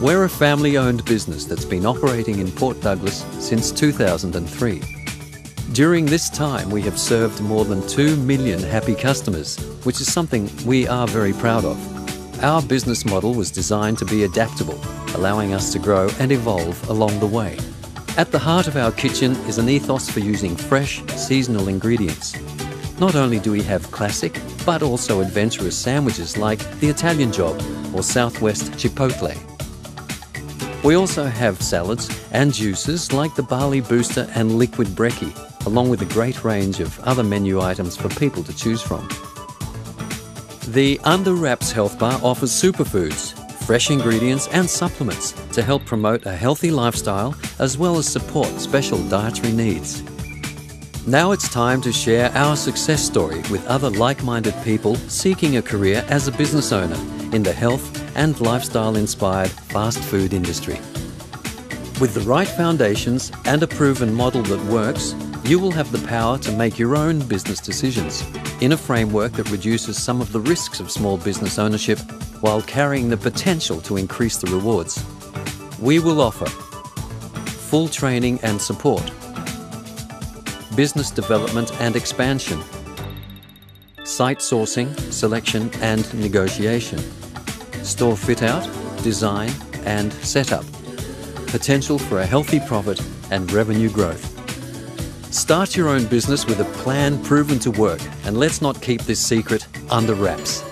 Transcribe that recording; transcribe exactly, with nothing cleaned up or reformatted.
We're a family-owned business that's been operating in Port Douglas since two thousand three. During this time, we have served more than two million happy customers, which is something we are very proud of. Our business model was designed to be adaptable, allowing us to grow and evolve along the way. At the heart of our kitchen is an ethos for using fresh, seasonal ingredients. Not only do we have classic, but also adventurous sandwiches like the Italian Job or Southwest Chipotle. We also have salads and juices like the Barley Booster and Liquid Brekkie, along with a great range of other menu items for people to choose from. The Under Wraps Health Bar offers superfoods, fresh ingredients and supplements to help promote a healthy lifestyle as well as support special dietary needs. Now it's time to share our success story with other like-minded people seeking a career as a business owner in the health and lifestyle-inspired fast food industry. With the right foundations and a proven model that works, you will have the power to make your own business decisions in a framework that reduces some of the risks of small business ownership while carrying the potential to increase the rewards. We will offer full training and support, business development and expansion, site sourcing, selection and negotiation, store fit-out, design and setup, potential for a healthy profit and revenue growth. Start your own business with a plan proven to work, and let's not keep this secret under wraps.